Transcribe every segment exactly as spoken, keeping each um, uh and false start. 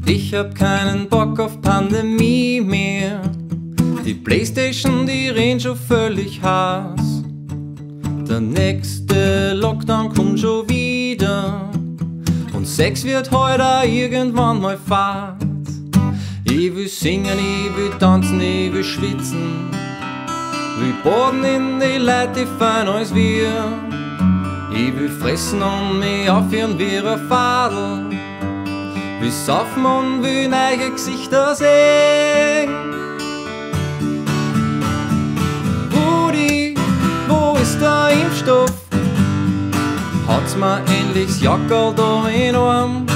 Ich hab keinen Bock auf Pandemie mehr. Die Playstation, die rennt schon völlig heiß. Der nächste Lockdown kommt schon wieder. Und Sex wird heute irgendwann mal Fahrt. Ich will singen, ich will tanzen, ich will schwitzen. Will baden in die Leute, die fein als wir. Ich will fressen und mich aufhören wie ein Fadel. Will saufen und will neue Gesichter sehen. Rudi, wo ist der Impfstoff? Hat's mir endlich das Jackerl da in den Arm?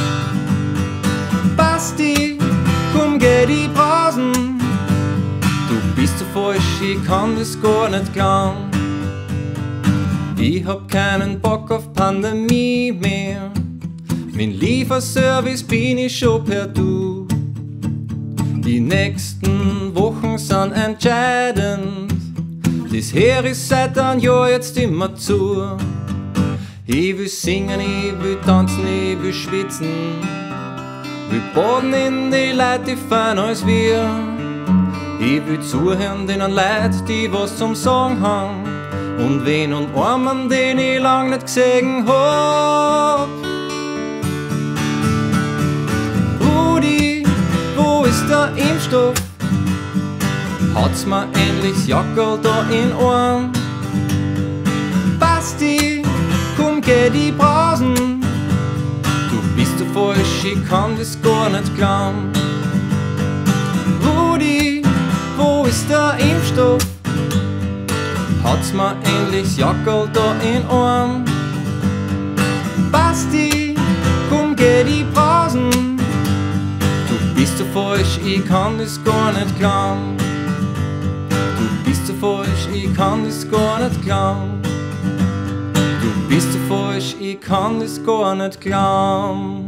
Basti, komm, geh die Pausen. Du bist so falsch, ich kann das gar nicht glauben. Ich hab keinen Bock auf Pandemie mehr. Mein Lieferservice bin ich schon per Du. Die nächsten Wochen sind entscheidend. Das Heer ist seit einem Jahr jetzt immer zu. Ich will singen, ich will tanzen, ich will schwitzen. Will baden in die Leute, die fein als wir. Ich will zuhören den Leuten, die was zum Sagen haben. Und wen und Armen, den ich lang nicht gesehen hab. Rudi, wo ist der Impfstoff? Hat's mir endlich das Jackerl da in den Arm? Basti, komm, geh die Pausen. Du bist so falsch, ich kann das gar nicht glauben. Rudi, wo ist der Impfstoff? Hat's mir endlich das Jackerl da in den Arm? Basti, komm, geh die Pausen. Du bist so falsch, ich kann das gar nicht glauben. Du bist so falsch, ich kann das gar nicht glauben. Du bist so falsch, ich kann das gar nicht glauben.